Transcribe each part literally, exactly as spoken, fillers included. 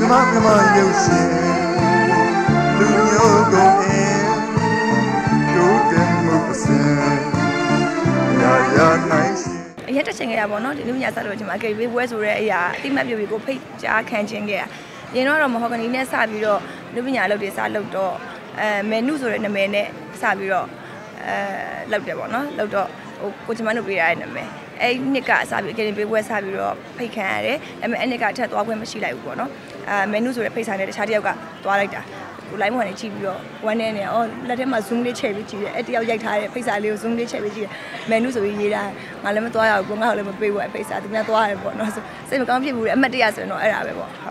妈妈有心，路有公安，都跟我不散，呀呀耐心。အရင်တက်ချင်ခဲ့ရပါတော့ဒီလိုညာဆက်လို့ဒီမှာကေဘေးဝဲဆိုတဲ့အရာအတိမတ်ပြပြီးကိုဖိတ်ကြားခံခြင်းခဲ့ရရင်တော့မဟုတ်ကနေနဲ့စပြီးတော့လူပညာလုပ်တွေစလုပ်တော့အဲမယ်နုဆိုတဲ့နာမည်နဲ့စပြီးတော့အဲလောက်တယ်ပေါ့နော်လောက်တော့ဟိုကိုချမန်တို့ပေးရတဲ့နာမည်အဲ့နှစ်ကအစပြီးအကယ်ဒမီပေးပွဲစပြီးတော့ဖိတ်ခံရတယ်ဒါပေမဲ့အဲ့နှစ်ကထက်သွားခွင့်မရှိလိုက်ဘူးပေါ့နော်အဲမယ်နုဆိုတဲ့ဖိတ်ဆိုင်နဲ့တခြားတစ်ယောက်ကသွားလိုက်တာကို line ပေါ်နေကြည့်ပြီးတော့ဝမ်းနေနေအော်လက်ထဲမှာ zoom လေးချဲ့ပြီးကြည့်တယ်အဲ့တယောက်ရိုက်ထားတဲ့ဖိတ်စာလေးကို zoom လေးချဲ့ပြီးကြည့်တယ်မယ်နုဆိုပြီးရေးတာငါလည်းမသွားရဘူးငါ့ကိုလည်းမပေးဘူးအဲ့ဖိတ်စာသူများသွားရတယ်ပေါ့နော်ဆိုစိတ်မကောင်းဖြစ်ဘူးလေအမှတ်တရဆိုရင်တော့အဲ့ဒါပဲပေါ့ဟုတ်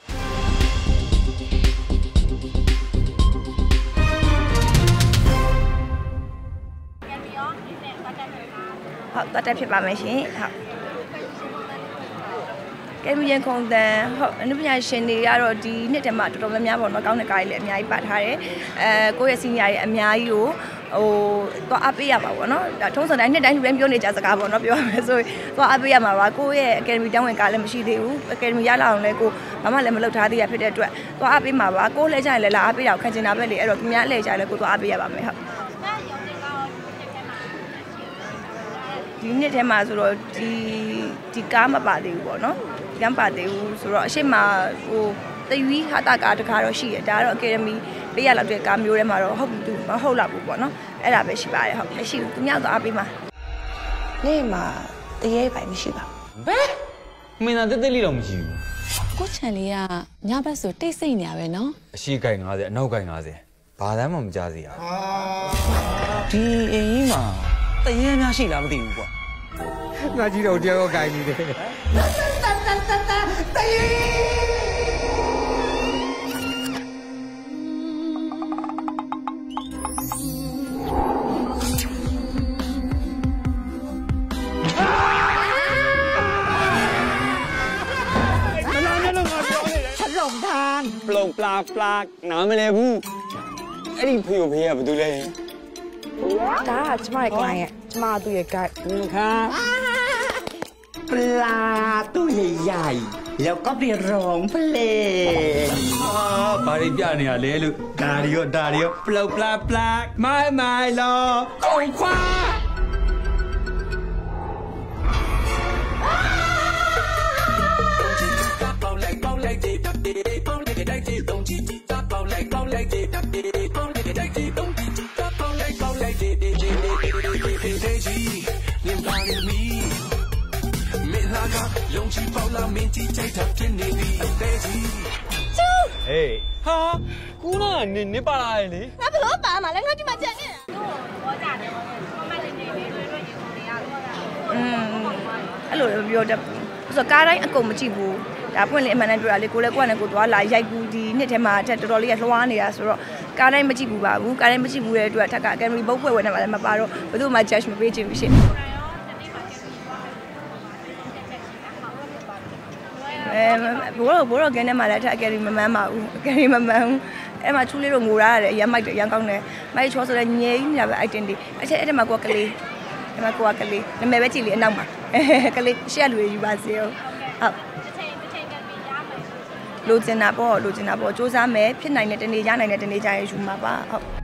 ဟုတ်တက်ဖြစ်ပါမယ်ရှင်ဟုတ်ကဲမရင်ခုံတန်ဟုတ်အနုပညာရှင်တွေကတော့ဒီနှစ်တည်းမှာတော်တော်များများပေါ့နော်ကောင်းတဲ့ကားတွေလည်းအများကြီးပါထားတယ်အဲကိုယ့်ရဲ့စီနီယာတွေအများကြီးကိုဟိုသွားအပေးရပါပေါ့နော်ဒါထုံးစံတိုင်းနှစ်တိုင်းလူတိုင်းပြောနေကြစကားပေါ့နော်ပြောရမယ်ဆိုသွားအပေးရမှာပါကိုယ့်ရဲ့အကယ်ဒမီတောင်းဝင်ကားလည်းမရှိသေးဘူးအကယ်ဒမီရလာအောင်လည်းကိုဘာမှလည်းမလုပ်ထားသေးရဖြစ်တဲ့အတွက်သွားအပေးမှာပါကိုယ်လည်းကြရင်လည်းလာအပေးတာကိုခံချင်တာပဲလေအဲ့တော့သူများလည်းကြရင်လည်းကိုသွားအပေးရပါမယ်ဟုတ်ဒီနှစ်ထဲမှာဆိုတော့ဒီဒီကားမပါသေးဘူးပေါ့နော်ဒီကမပါသေးဘူးဆိုတော့အရှိမဟိုတရွီးဟာတာကားတကားတော့ရှိရဒါကတော့အကယ်ဒမီပေးရလောက်တဲ့ကားမျိုးထဲမှာတော့ဟုတ်ဘူးမဟုတ်လောက်ဘူးပေါ့နော်အဲ့ဒါပဲရှိပါတယ်ဟုတ်မရှိဘူးသူများတော့အားပေးမှာနေ့မှာတရေပိုင်မရှိပါဘူးဘယ်မင်းသားတက်တက်လေးတော့မရှိဘူးကိုချန်လေးကညဘက်ဆိုတိတ်ဆိတ်နေရပဲနော်အရှိကိုင်၅၀အနောက်ကိုင်၅၀ဘာတမ်းမှမကြားစေရဒီအိမ်ကြီးမှာတရေများရှိလားမသိဘူးကွာငါကြီးတော့တရားရောကိုင်နေတယ်တန်တန်တန်တန်တရေပလုံပလာပလာနားမလဲဘူးအဲ့ဒီဖေကိုဖေကဘာတူလဲဒါကကျမရဲ့ client ရဲ့ကျမသူ့ရဲ့ guide ခါปลาตัวใหญ่ๆแล้วก็ไปร้องเพลงอ๋อบาริပြနေရလဲလို့ဒါရီရောဒါရီရောပလုံပလာပလာမိုင်းမိုင်းလောကိုခွာ勇气爆了，面积在他天地里飞起。 走。哎，哈，姑娘，你你把来哩？ 我不老爸嘛，两个地方见面。 我家的，我买的那那那那银行的呀，我的。 嗯，အဲ့လိုပြောတတ်ဘူးဆိုတော့ကားတိုင်းအကုန်မကြည့်ဘူးဒါပွင့်လေအမှန်တမ်းပြောတာလေကိုလည်းကိုယ်နဲ့ကိုသွားလာရိုက်ကူဒီနှစ်ထဲမှာတက်တော်တော်လေးကလွှားနေတာဆိုတော့ကားတိုင်းမကြည့်ဘူးပါဘူးကားတိုင်းမကြည့်ဘူးတဲ့အတွက်ထက်ကကင်မရီဘုတ်ဖွဲ့ဝင်နေမှာလည်းမပါတော့ဘယ်သူမှ judge မပေးချင်ဘူးရှင့်အဲဘောတော့ဘောတော့ကင်းထဲမှာလည်းထက်အကယ်ရီမမှန်းပါဘူးအကယ်ရီမမှန်းဘူးအဲ့မှာချူလေးတို့ငိုရရတယ်ရမ်းမိုက်တယ်ရမ်းကောင်းတယ်မိုက်ချောဆိုတဲ့ငြိမ်းနေတာပဲ item တွေအချက်အဲ့ထဲမှာကိုကကလေးအဲ့မှာကိုကကလေးနာမည်ပဲကြည့်လေအနောက်မှာကလေးရှက်လူယူပါစေဟုတ်လိုချင်တာပေါ့လိုချင်တာပေါ့စူးစမ်းမယ်ဖြစ်နိုင်တဲ့တနေ့ရနိုင်တဲ့တနေ့ကြရင်ယူမှာပါဟုတ်